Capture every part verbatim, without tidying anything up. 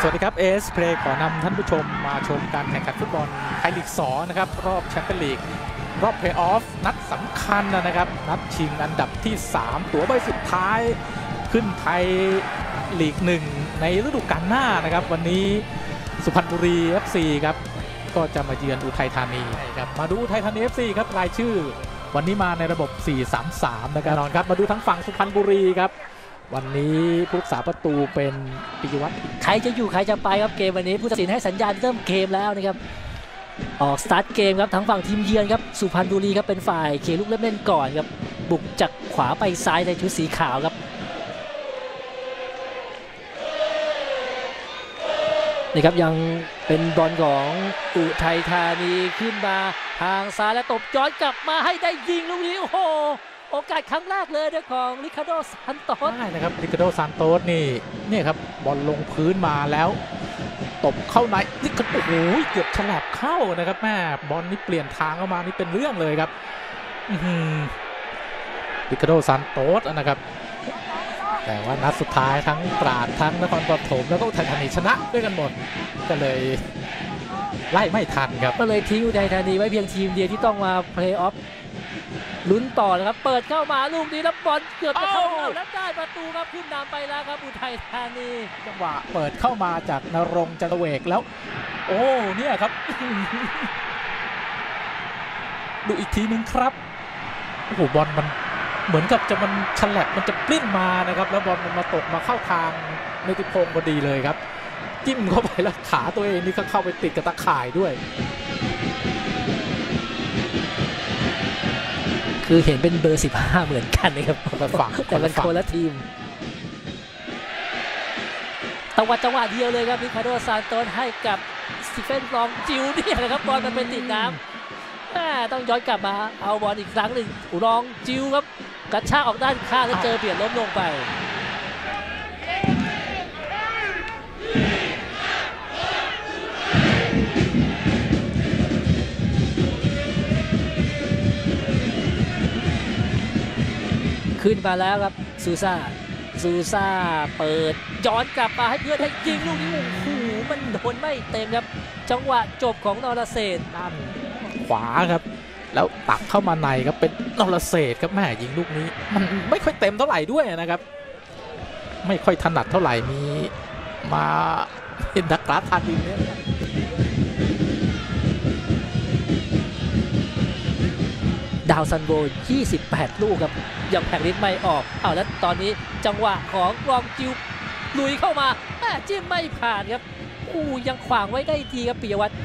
สวัสดีครับเอสเพลย์ขอนำท่านผู้ชมมาชมการแข่งขันฟุตบอลไทยลีกสองนะครับรอบแชมเปี้ยนลีกรอบเพลย์ออฟนัดสำคัญนะครับนัดชิงอันดับที่สามตั๋วใบสุดท้ายขึ้นไทยลีกหนึ่งในฤดูกาลหน้านะครับวันนี้สุพรรณบุรี เอฟ ซี ครับก็จะมาเยือนอุทัยธานีครับมาดูอุทัยธานี เอฟ ซี ครับรายชื่อวันนี้มาในระบบ สี่ สาม สาม นะครับนอนครับมาดูทั้งฝั่งสุพรรณบุรีครับวันนี้ผู้รักษาประตูเป็นปิยวัฒน์ใครจะอยู่ใครจะไปครับเกมวันนี้ผู้ตัดสินให้สัญญาณเริ่มเกมแล้วนะครับออกสตาร์ทเกมครับทั้งฝั่งทีมเยือนครับสุพรรณบุรีครับเป็นฝ่ายเคลุกเล่นก่อนครับบุกจากขวาไปซ้ายในชุดสีขาวครับนี่ครับยังเป็นบอลของอุทัยธานีขึ้นมาทางซ้ายและตบย้อนกลับมาให้ได้ยิงลูกนี้โอ้โหโอกาสครั้งแรกเลยนะของริคาร์โดซานโตสใช่นะครับริคาร์โดซานโตสนี่เนี่ยครับบอลลงพื้นมาแล้วตบเข้าในนี่ก็โอ้โหเกือบฉลับเข้านะครับแม่บอลนี่เปลี่ยนทางเข้ามานี่เป็นเรื่องเลยครับริคาร์โดซานโตสนะครับแต่ว่านัดสุดท้ายทั้งตราดทั้งนครปฐมแล้วก็อุทัยธานีชนะด้วยกันหมดก็เลยไล่ไม่ทันครับก็เลยทิ้งอุทัยธานีไว้เพียงทีมเดียวที่ต้องมาเพลย์ออฟลุ้นต่อนะครับเปิดเข้ามาลูกนี้แล้วบอลเกือบจะเข้าแล้วได้ประตูครับขึ้นนำไปแล้วครับอุทัยธานีจังหวะเปิดเข้ามาจากนรงค์จันทเวกแล้วโอ้เนี่ยครับดูอีกทีนึงครับโอ้โหบอลมันเหมือนกับจะมันฉลับมันจะปลิ้นมานะครับแล้วบอลมันมาตกมาเข้าทางเนติพงศ์พอดีเลยครับจิ้มเข้าไปแล้วขาตัวเองนี่ก็เข้าไปติดกับตะข่ายด้วยคือเห็นเป็นเบอร์สิบห้าเหมือนกันนะครับฝั่งแต่ละคนละทีมตะวัดจังหวะเดียวเลยครับริคาร์โดซานโตสให้กับสตีเฟนลองจิวเนี่ยนะครับบอลมันเป็นติดน้ำต้องย้อนกลับมาเอาบอลอีกครั้งหนึ่งลองจิวครับกระชากออกด้านข้างแล้วเจอเปลี่ยนล้มลงไปขึ้นมาแล้วครับซูซ่าซูซ่าเปิดย้อนกลับมาให้เพื่อนให้ยิงลูกนี้โอ้โหมันโดนไม่เต็มครับจังหวะจบของนรเศรษฐ์ด้านขวาครับแล้วตักเข้ามาในครับเป็นนรเศรษฐ์ครับแม่ยิงลูกนี้มันไม่ค่อยเต็มเท่าไหร่ด้วยนะครับไม่ค่อยถนัดเท่าไหร่มีมาเห็นดักกราฟทานดินเนี่ยดาวซันโบยี่สิบแปดลูกครับยังแผงฤทธิ์ไม่ออกเอาแล้วตอนนี้จังหวะของกรองจิวลุยเข้ามาแม่จิ้มไม่ผ่านครับอู้ยังขวางไว้ได้ดีครับปิยวัฒน์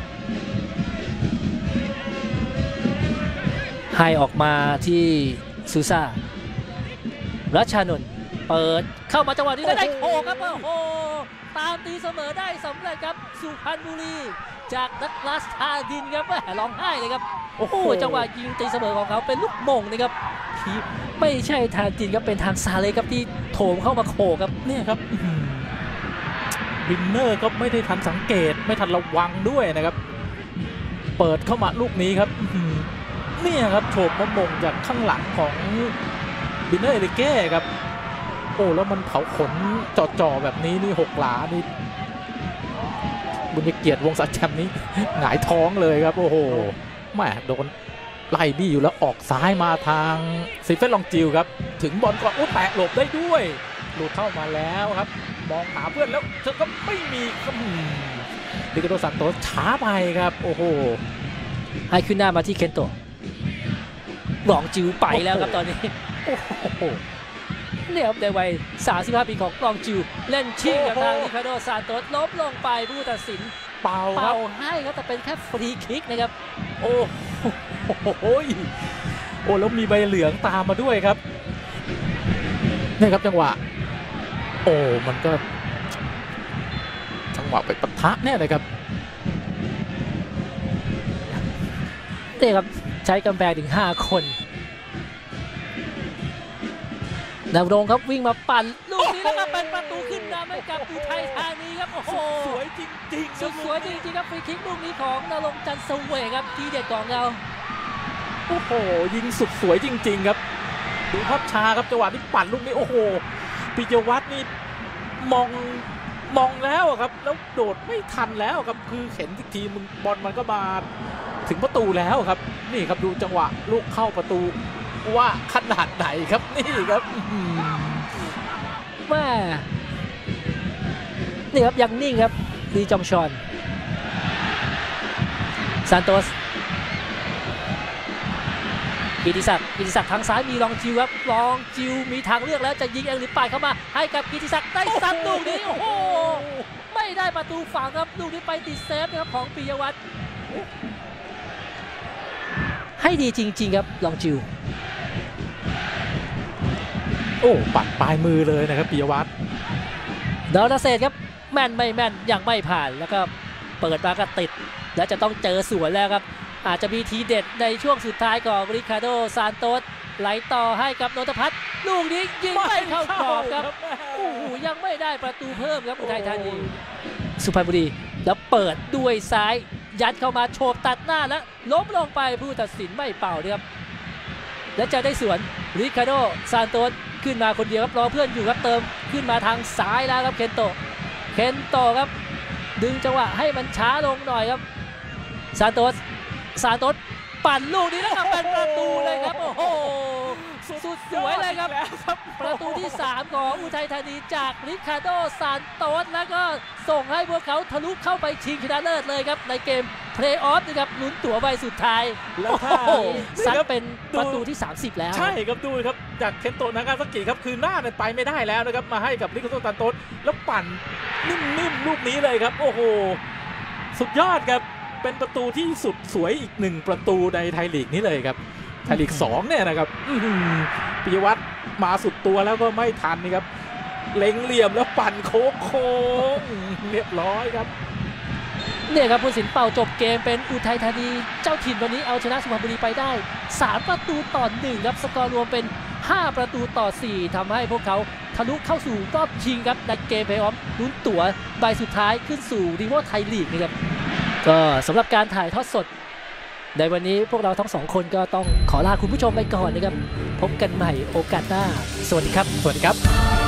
ให้ออกมาที่ซูซ่ารัชานนท์เปิดเข้ามาจังหวะนี้ได้โค้งครับโอ้โหตามตีเสมอได้สำเร็จครับสุพรรณบุรีจากนักลาสทาดินครับแม่ร้องไห้เลยครับโอ้โหจังหวะยิงตีเสมอของเขาเป็นลูกมงนะครับไม่ใช่ทางจินครับเป็นทางซาเลครับที่โถมเข้ามาโขกครับเนี่ยครับวินเนอร์ก็ไม่ได้ทันสังเกตไม่ทันระวังด้วยนะครับเปิดเข้ามาลูกนี้ครับเนี่ยครับโฉบมามงจากข้างหลังของวินเนอร์เอริเก้ครับโอ้แล้วมันเผาขนจ่อๆแบบนี้นี่หกหลานี่บุญเกียรติวงศ์สัจแชมป์นี้หงายท้องเลยครับโอ้โหแม่โดนไล่บี้อยู่แล้วออกซ้ายมาทางซิเฟนลองจิวครับถึงบอลก่อนโอ้แตะหลบได้ด้วยหลุดเข้ามาแล้วครับมองหาเพื่อนแล้วเธอก็ไม่มีครับริคาร์โดซานโตสช้าไปครับโอ้โหให้ขึ้นหน้ามาที่เคนโตะลองจิวไปแล้วครับตอนนี้โอ้โหเนี่ยครับในวัยสามสิบห้าปีของลองจิวเล่นชิงกับทางริคาร์โดซานโตสล้มลงไปผู้ตัดสินเป่าเป่าให้ครับแต่เป็นแค่ฟรีคิกนะครับโอ้โหโอ้แล้วมีใบเหลืองตามมาด้วยครับนี่ครับจังหวะโอ้มันก็จังหวะไปปะทะเนี่ยเลยครับนี่ครับใช้กำแพงถึงห้าคนนรงค์ครับวิ่งมาปั่นลูกนี้แล้วก็เป็นประตูขึ้นนำให้กับอุทัยธานีครับโอ้โหสวยจริงๆสุดสวยจริงๆครับฟรีคิกลูกนี้ของนรงค์จันทร์เสวกครับทีเด็ดของเราโอ้โหยิงสุดสวยจริงๆครับดูภาพช้าครับจังหวะที่ปั่นลูกนี้โอ้โหปิยวัฒน์นี่มองมองแล้วอะครับแล้วโดดไม่ทันแล้วครับคือเห็นอีกทีมึงบอลมันก็มาถึงประตูแล้วครับนี่ครับดูจังหวะลูกเข้าประตูว่าขนาดไหนครับนี่ครับอื้อหือแม่นี่ครับยังนิ่งครับลีจองชอนซานโตสกิติศักดิ์กิติศักดิ์ทางซ้ายมีลองจิวครับลองจิวมีทางเลือกแล้วจะยิงเองหรือปาดเข้ามาให้กับกิติศักดิ์ได้ซัดลูกนี้โอ้โหไม่ได้ประตูฝังครับลูกนี้ไปติดเซฟนะครับของปิยวัฒน์ให้ดีจริงๆครับลองจิวโอ้ปัดปลายมือเลยนะครับปิยวัฒน์ดอลเซตครับแม่นไม่แม่นยังไม่ผ่านแล้วก็เปิดมาก็ติดแล้วจะต้องเจอสวนแล้วครับอาจจะมีทีเด็ดในช่วงสุดท้ายของริคาร์โดซานโตสไหลต่อให้กับนนทพัฒน์ลูกนี้ยิงไม่เข้ากรอบครับโอ้โหยังไม่ได้ประตูเพิ่มครับอุทัยธานีสุพรรณบุรีแล้วเปิดด้วยซ้ายยัดเข้ามาโฉบตัดหน้าแล้วล้มลงไปผู้ตัดสินไม่เป่านะครับและจะได้สวนริคาร์โดซานโตสขึ้นมาคนเดียวครับรอเพื่อนอยู่ครับเติมขึ้นมาทางซ้ายแล้วครับเคนโตเคนโตครับดึงจังหวะให้มันช้าลงหน่อยครับซานโตสซานโตสปั่นลูกนี้แล้วครับเป็นประตูเลยครับโอ้โหสุดสวยเลยครับประตูที่สามของอุทัยธานีจากริคาร์โดซานโตสแล้วก็ส่งให้พวกเขาทะลุเข้าไปชิงชนะเลิศเลยครับในเกมเพลย์ออฟนะครับลุ้นตั๋วใบสุดท้ายแล้วถ้าซัดเป็นประตูที่สามสิบแล้วใช่ครับดูครับจากเคนโตะนากาซากิครับคือหน้าเนี่ยไปไม่ได้แล้วนะครับมาให้กับริคาร์โดซานโตสแล้วปั่นนิ่มๆลูกนี้เลยครับโอ้โหสุดยอดครับเป็นประตูที่สุดสวยอีกหนึ่งประตูในไทยลีกนี้เลยครับไทยลีกสองเนี่ยนะครับปิยวัฒน์มาสุดตัวแล้วก็ไม่ทันนี่ครับเล็งเหลี่ยมแล้วปั่นโค้งโค้งเรียบร้อยครับเนี่ยครับผู้สินเป่าจบเกมเป็นอุทัยธานีเจ้าถิ่นวันนี้เอาชนะสุพรรณบุรีไปได้สามประตูต่อหนึ่งครับสกอร์รวมเป็นห้าประตูต่อสี่ทำให้พวกเขาทะลุเข้าสู่รอบชิงครับในเกมเพลย์ออฟลุ้นตั๋วใบสุดท้ายขึ้นสู่รีโวไทยลีกนะครับก็สำหรับการถ่ายทอดสดในวันนี้พวกเราทั้งสองคนก็ต้องขอลาคุณผู้ชมไปก่อนนะครับพบกันใหม่โอกาสหน้าสวัสดีครับสวัสดีครับ